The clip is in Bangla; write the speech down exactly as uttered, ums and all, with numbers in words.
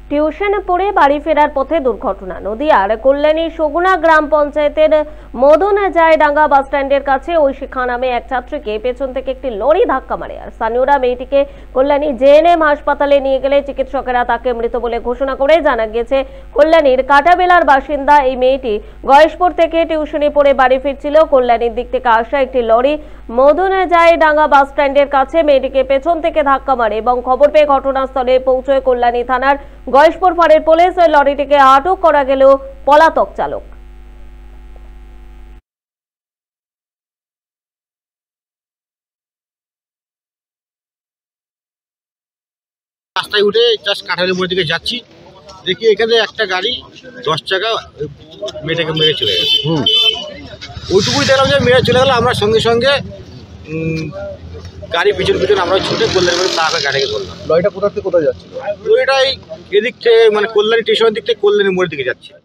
টিউশনে পড়ে বাড়ি ফেরার পথে দুর্ঘটনা। নদিয়ার কল্যাণী সগুনা গ্রাম পঞ্চায়েতের মদনাজায়ডাঙ্গা বাস স্ট্যান্ডের কাছে ঐশিখা নামে এক ছাত্রীকে পেছন থেকে একটি লরি ধাক্কা মারে। আর স্থানীয়রা মেয়েটিকে কল্যাণী জেএনএম হাসপাতালে নিয়ে গেলে চিকিৎসকেরা তাকে মৃত বলে ঘোষণা করে। জানা গিয়েছে, কল্যাণীর কাটাবেলার বাসিন্দা এই মেয়েটি গয়েশপুর থেকে টিউশনে পড়ে বাড়ি ফিরছিল। কল্যাণীর দিক থেকে আসা একটি লরি মদনাজায়ডাঙ্গা বাস স্ট্যান্ডের কাছে মেয়েটিকে পেছন থেকে ধাক্কা মারে এবং খবর পেয়ে ঘটনাস্থলে পৌঁছয় কল্যাণী থানার গয়েশপুর ফাঁড়ির পুলিশ। ওই লরিটিকে আটক করা গেলেও পলাতক চালক। রাস্তায় উঠে জাস্ট কাঠালের মোড়ের দিকে যাচ্ছি, দেখি এখানে একটা গাড়ি দশ চাকা মেয়েটাকে মেরে চলে গেছে। হুম ওইটুকুই দেখলাম যে মেরে চলে গেল। আমরা সঙ্গে সঙ্গে গাড়ি পিছন পিছন আমরা ছুটে কল্যাণী তাকে গাড়িকে ধরলাম। লরিটা কোথা থেকে কোথায় যাচ্ছিল? লরিটাই এদিক থেকে মানে কল্যাণী স্টেশনের দিক থেকে কল্যাণী মোড়ের দিকে যাচ্ছে।